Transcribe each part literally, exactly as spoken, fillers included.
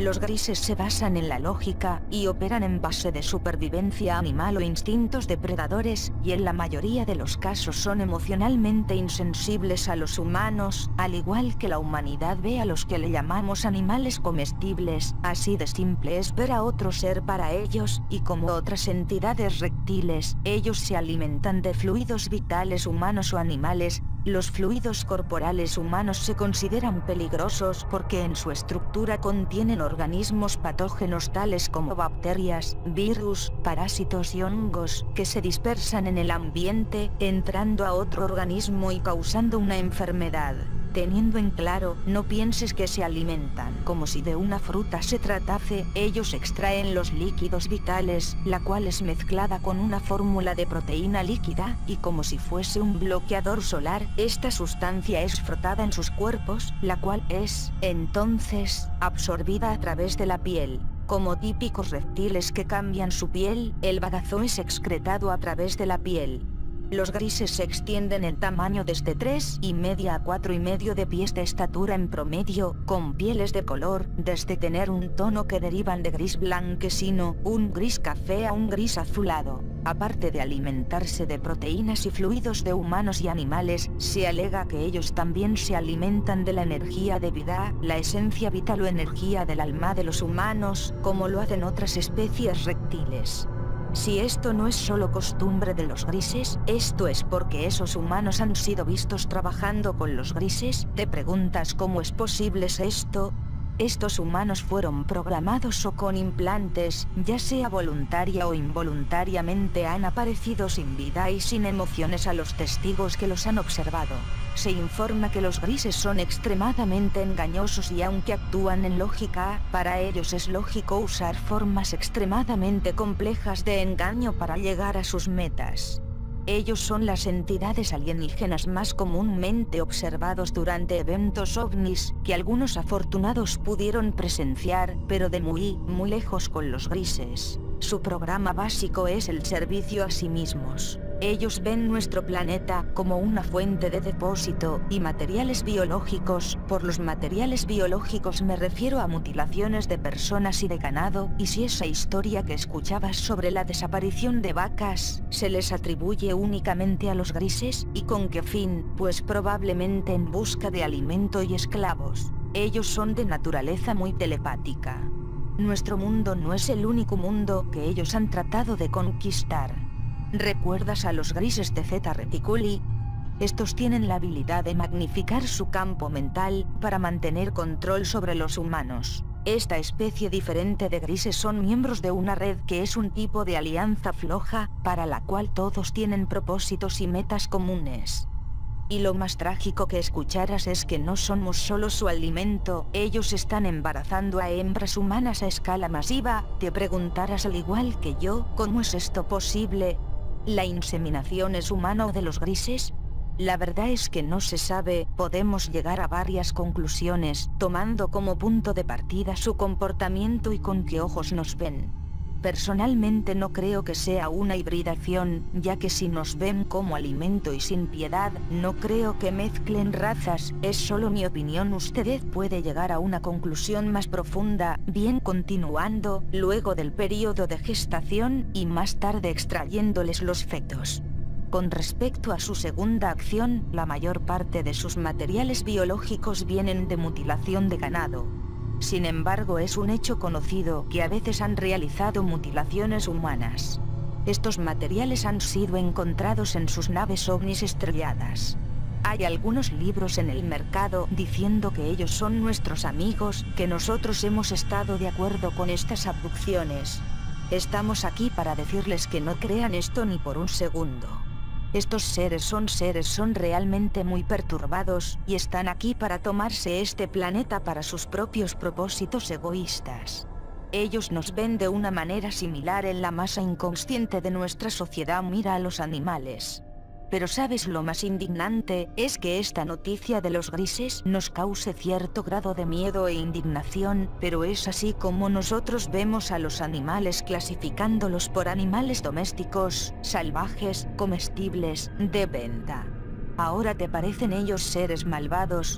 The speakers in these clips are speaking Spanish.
Los grises se basan en la lógica, y operan en base de supervivencia animal o instintos depredadores, y en la mayoría de los casos son emocionalmente insensibles a los humanos, al igual que la humanidad ve a los que le llamamos animales comestibles. Así de simple es ver a otro ser para ellos, y como otras entidades reptiles, ellos se alimentan de fluidos vitales humanos o animales. Los fluidos corporales humanos se consideran peligrosos porque en su estructura contienen organismos patógenos tales como bacterias, virus, parásitos y hongos, que se dispersan en el ambiente, entrando a otro organismo y causando una enfermedad. Teniendo en claro, no pienses que se alimentan como si de una fruta se tratase. Ellos extraen los líquidos vitales, la cual es mezclada con una fórmula de proteína líquida, y como si fuese un bloqueador solar, esta sustancia es frotada en sus cuerpos, la cual es, entonces, absorbida a través de la piel. Como típicos reptiles que cambian su piel, el bagazo es excretado a través de la piel. Los grises se extienden en tamaño desde tres y media a cuatro y medio de pies de estatura en promedio, con pieles de color, desde tener un tono que derivan de gris blanquecino, un gris café a un gris azulado. Aparte de alimentarse de proteínas y fluidos de humanos y animales, se alega que ellos también se alimentan de la energía de vida, la esencia vital o energía del alma de los humanos, como lo hacen otras especies reptiles. Si esto no es solo costumbre de los grises, esto es porque esos humanos han sido vistos trabajando con los grises. ¿Te preguntas cómo es posible esto? Estos humanos fueron programados o con implantes, ya sea voluntaria o involuntariamente, han aparecido sin vida y sin emociones a los testigos que los han observado. Se informa que los grises son extremadamente engañosos y aunque actúan en lógica, para ellos es lógico usar formas extremadamente complejas de engaño para llegar a sus metas. Ellos son las entidades alienígenas más comúnmente observados durante eventos ovnis, que algunos afortunados pudieron presenciar, pero de muy, muy lejos con los grises. Su programa básico es el servicio a sí mismos. Ellos ven nuestro planeta como una fuente de depósito y materiales biológicos. Por los materiales biológicos me refiero a mutilaciones de personas y de ganado, y si esa historia que escuchabas sobre la desaparición de vacas se les atribuye únicamente a los grises, ¿y con qué fin? Pues probablemente en busca de alimento y esclavos. Ellos son de naturaleza muy telepática. Nuestro mundo no es el único mundo que ellos han tratado de conquistar. ¿Recuerdas a los grises de Zeta Reticuli? Estos tienen la habilidad de magnificar su campo mental para mantener control sobre los humanos. Esta especie diferente de grises son miembros de una red que es un tipo de alianza floja, para la cual todos tienen propósitos y metas comunes. Y lo más trágico que escucharas es que no somos solo su alimento, ellos están embarazando a hembras humanas a escala masiva. Te preguntarás al igual que yo, ¿cómo es esto posible? ¿La inseminación es humana o de los grises? La verdad es que no se sabe. Podemos llegar a varias conclusiones, tomando como punto de partida su comportamiento y con qué ojos nos ven. Personalmente no creo que sea una hibridación, ya que si nos ven como alimento y sin piedad, no creo que mezclen razas. Es solo mi opinión, usted puede llegar a una conclusión más profunda. Bien, continuando, luego del periodo de gestación y más tarde extrayéndoles los fetos. Con respecto a su segunda acción, la mayor parte de sus materiales biológicos vienen de mutilación de ganado. Sin embargo, es un hecho conocido que a veces han realizado mutilaciones humanas. Estos materiales han sido encontrados en sus naves ovnis estrelladas. Hay algunos libros en el mercado diciendo que ellos son nuestros amigos, que nosotros hemos estado de acuerdo con estas abducciones. Estamos aquí para decirles que no crean esto ni por un segundo. Estos seres son seres son realmente muy perturbados, y están aquí para tomarse este planeta para sus propios propósitos egoístas. Ellos nos ven de una manera similar en la masa inconsciente de nuestra sociedad mira a los animales. Pero ¿sabes lo más indignante? Es que esta noticia de los grises nos cause cierto grado de miedo e indignación, pero es así como nosotros vemos a los animales, clasificándolos por animales domésticos, salvajes, comestibles, de venta. ¿Ahora te parecen ellos seres malvados?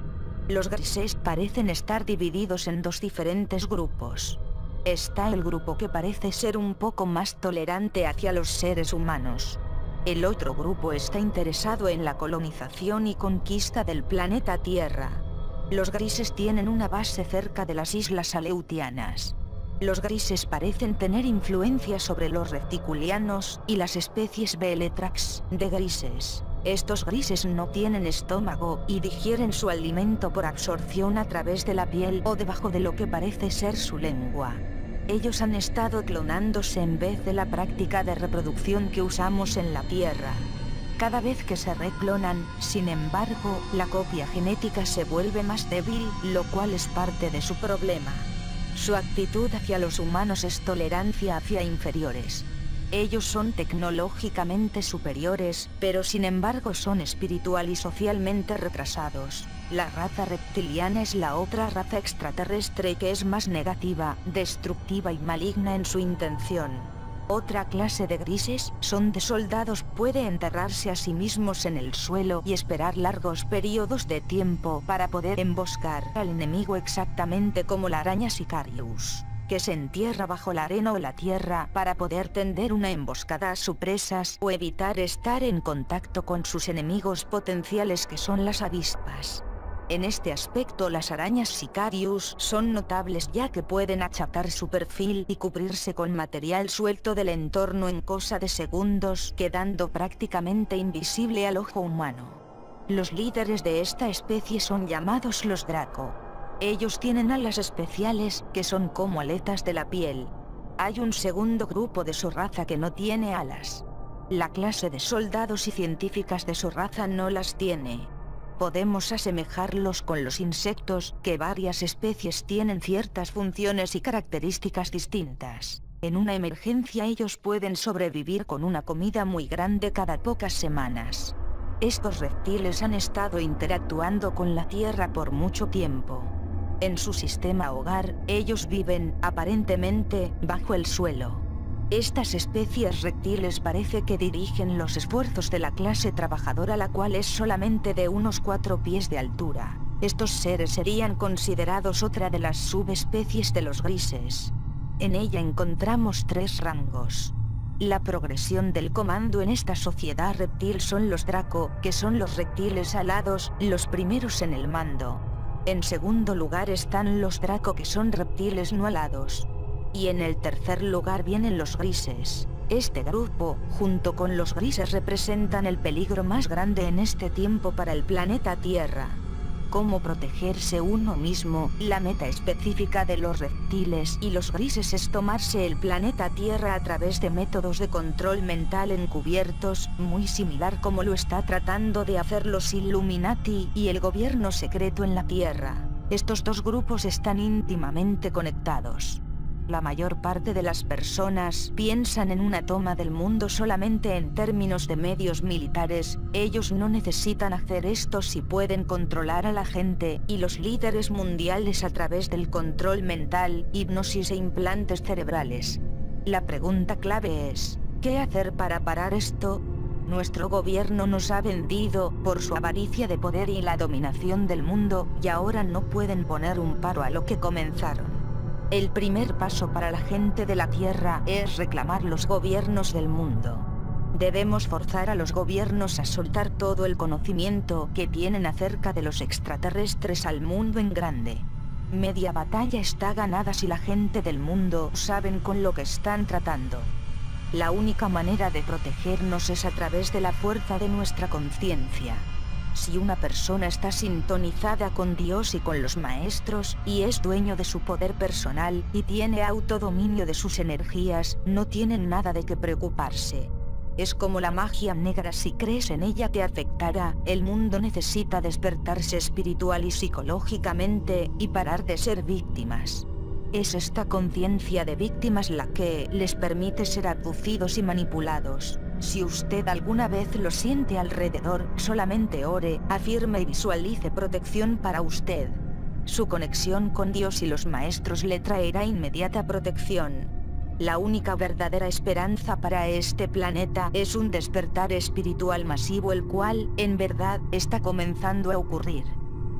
Los grises parecen estar divididos en dos diferentes grupos. Está el grupo que parece ser un poco más tolerante hacia los seres humanos. El otro grupo está interesado en la colonización y conquista del planeta Tierra. Los grises tienen una base cerca de las islas Aleutianas. Los grises parecen tener influencia sobre los reptilianos y las especies Bellatrix de grises. Estos grises no tienen estómago y digieren su alimento por absorción a través de la piel o debajo de lo que parece ser su lengua. Ellos han estado clonándose en vez de la práctica de reproducción que usamos en la Tierra. Cada vez que se reclonan, sin embargo, la copia genética se vuelve más débil, lo cual es parte de su problema. Su actitud hacia los humanos es tolerancia hacia inferiores. Ellos son tecnológicamente superiores, pero sin embargo son espiritual y socialmente retrasados. La raza reptiliana es la otra raza extraterrestre que es más negativa, destructiva y maligna en su intención. Otra clase de grises son de soldados, puede enterrarse a sí mismos en el suelo y esperar largos periodos de tiempo para poder emboscar al enemigo, exactamente como la araña Sicarius, que se entierra bajo la arena o la tierra para poder tender una emboscada a sus presas o evitar estar en contacto con sus enemigos potenciales, que son las avispas. En este aspecto las arañas Sicarius son notables, ya que pueden achatar su perfil y cubrirse con material suelto del entorno en cosa de segundos, quedando prácticamente invisible al ojo humano. Los líderes de esta especie son llamados los Draco. Ellos tienen alas especiales, que son como aletas de la piel. Hay un segundo grupo de su raza que no tiene alas. La clase de soldados y científicas de su raza no las tiene. Podemos asemejarlos con los insectos, que varias especies tienen ciertas funciones y características distintas. En una emergencia ellos pueden sobrevivir con una comida muy grande cada pocas semanas. Estos reptiles han estado interactuando con la Tierra por mucho tiempo. En su sistema hogar, ellos viven, aparentemente, bajo el suelo. Estas especies reptiles parece que dirigen los esfuerzos de la clase trabajadora, la cual es solamente de unos cuatro pies de altura. Estos seres serían considerados otra de las subespecies de los grises. En ella encontramos tres rangos. La progresión del comando en esta sociedad reptil son los Draco, que son los reptiles alados, los primeros en el mando. En segundo lugar están los Draco, que son reptiles no alados. Y en el tercer lugar vienen los grises. Este grupo, junto con los grises, representan el peligro más grande en este tiempo para el planeta Tierra. ¿Cómo protegerse uno mismo? La meta específica de los reptiles y los grises es tomarse el planeta Tierra a través de métodos de control mental encubiertos, muy similar como lo está tratando de hacer los Illuminati y el gobierno secreto en la Tierra. Estos dos grupos están íntimamente conectados. La mayor parte de las personas piensan en una toma del mundo solamente en términos de medios militares. Ellos no necesitan hacer esto si pueden controlar a la gente y los líderes mundiales a través del control mental, hipnosis e implantes cerebrales. La pregunta clave es, ¿qué hacer para parar esto? Nuestro gobierno nos ha vendido por su avaricia de poder y la dominación del mundo, y ahora no pueden poner un paro a lo que comenzaron. El primer paso para la gente de la Tierra es reclamar los gobiernos del mundo. Debemos forzar a los gobiernos a soltar todo el conocimiento que tienen acerca de los extraterrestres al mundo en grande. Media batalla está ganada si la gente del mundo saben con lo que están tratando. La única manera de protegernos es a través de la fuerza de nuestra conciencia. Si una persona está sintonizada con Dios y con los maestros, y es dueño de su poder personal, y tiene autodominio de sus energías, no tienen nada de qué preocuparse. Es como la magia negra, si crees en ella te afectará. El mundo necesita despertarse espiritual y psicológicamente, y parar de ser víctimas. Es esta conciencia de víctimas la que les permite ser abducidos y manipulados. Si usted alguna vez lo siente alrededor, solamente ore, afirme y visualice protección para usted. Su conexión con Dios y los maestros le traerá inmediata protección. La única verdadera esperanza para este planeta es un despertar espiritual masivo, el cual, en verdad, está comenzando a ocurrir.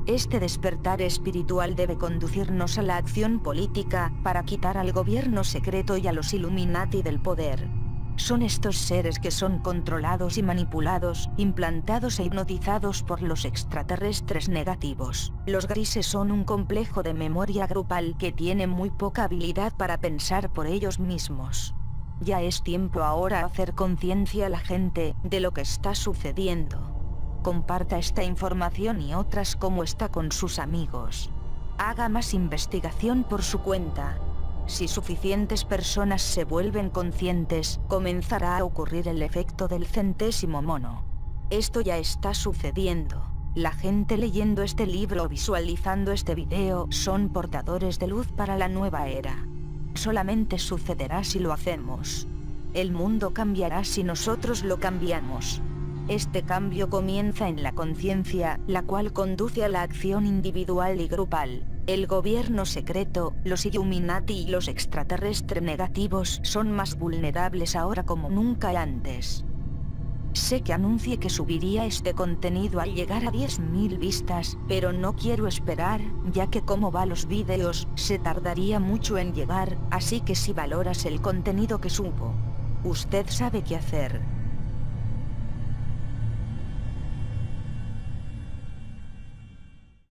Este despertar espiritual debe conducirnos a la acción política, para quitar al gobierno secreto y a los Illuminati del poder. Son estos seres que son controlados y manipulados, implantados e hipnotizados por los extraterrestres negativos. Los grises son un complejo de memoria grupal que tiene muy poca habilidad para pensar por ellos mismos. Ya es tiempo ahora hacer conciencia a la gente de lo que está sucediendo. Comparta esta información y otras como esta con sus amigos. Haga más investigación por su cuenta. Si suficientes personas se vuelven conscientes, comenzará a ocurrir el efecto del centésimo mono. Esto ya está sucediendo. La gente leyendo este libro o visualizando este video son portadores de luz para la nueva era. Solamente sucederá si lo hacemos. El mundo cambiará si nosotros lo cambiamos. Este cambio comienza en la conciencia, la cual conduce a la acción individual y grupal. El gobierno secreto, los Illuminati y los extraterrestres negativos son más vulnerables ahora como nunca antes. Sé que anuncié que subiría este contenido al llegar a diez mil vistas, pero no quiero esperar, ya que como va los vídeos, se tardaría mucho en llegar, así que si valoras el contenido que subo, usted sabe qué hacer.